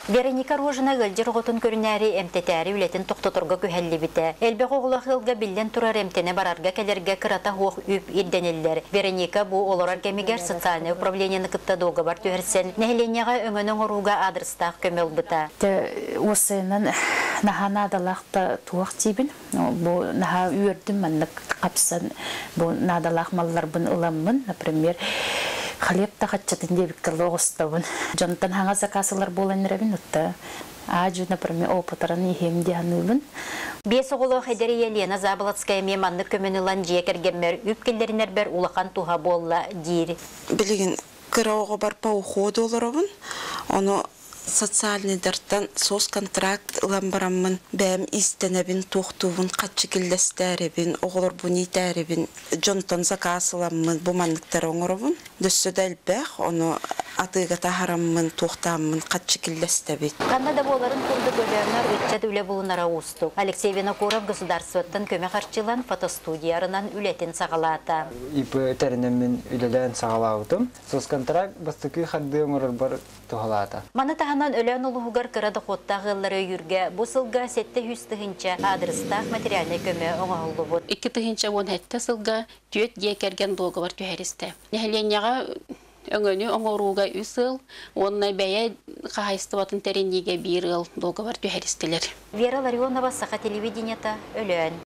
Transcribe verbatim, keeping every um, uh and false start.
Вероника Рожина гылжыр готун көрүнәри эмтетәри үлетин токтоторга көһәлли бите. Элбе гоглахылга биллен турар эмтене барарга келерге кырата хуак үп ирденеллер. Вероника бу олорар кемигер социальный управлениены кытта дога бар төһәрсен. Нәһленяга өңөнөң оруга адрестак көмөл быта. Те осынын нахана далакта туак тибин. Бу наха үрдүм мен капсан бу надалак маллар бун ыламмын, например, халеп тахатчатын дебиктер логостабын. Жонтан хаңа заказылар болан рабин утта. Aju, например, опытарын ихем дианыбын. Бес оғылы Хедери Елена Заболоцкая меманны көмөнілан жекергеммер үпкелерінер бер улақан туға болла дейір. Білген кырауға бар па уходу оларабын. Оны социальный дартан сос контракт ламбарамын бәм истенебин тоқтуын қатшы келдестәребин оғылыр бұни тәребин жонтон закасыламын бұманлықтар оңырыбын дөссі дәлбәқ оны атыға тахарамын тоқтамын қатшы келдестәбет. Канада боларын күрді бөлерінер үтчет үлі бұлынара ұсту. Алексей Винокуров государствоттан көме қарчылан фотостудиярынан үлетін сағалата. Ипі тәрінемін үлелен сағалаудым. Сос контракт бастықы қарды оңырыр бар тұғалата. Маны тағанан өлен ұлығығар қырады қоттағылары үйірге бұсылға сетті хүстігінші адрестақ материальный көме оңағылы бұд. Икі тығынша он әтті сылға түйет гекерген доғы бар түйәрісті. Нәхіленяға өңөні оңоруға үсіл, онына бәйе қағайсты батын тәрендеге бір ыл доғы бар түйәрістілер. Вера Ларионова, Саха телевидениета, өлен.